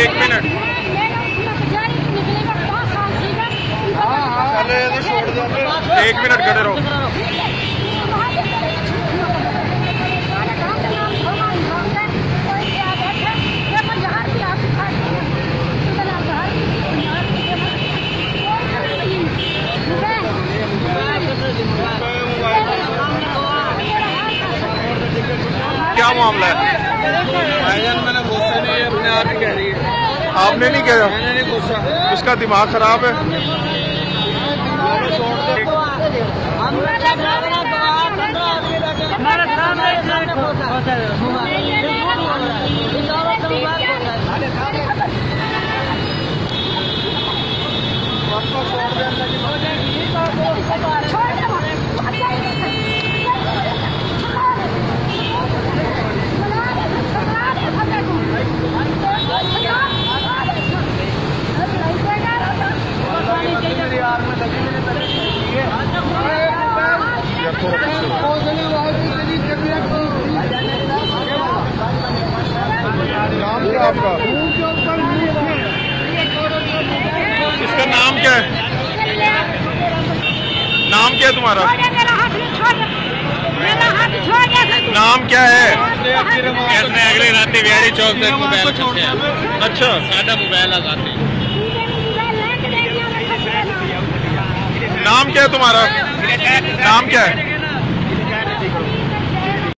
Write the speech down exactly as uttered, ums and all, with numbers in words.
एक मिनट एक मिनट खड़े रहो। क्या मामला है? मैंने गुस्सा नहीं, अपने आप ही कह रही है। आपने नहीं कहा? मैंने नहीं गुस्सा। उसका दिमाग खराब है। नाम क्या आपका? इसका नाम क्या है? नाम क्या है तुम्हारा? नाम क्या है? अगले रात बिहारी चौक से मोबाइल। अच्छा, सादा मोबाइल लगाते। नाम क्या है तुम्हारा? नाम क्या है?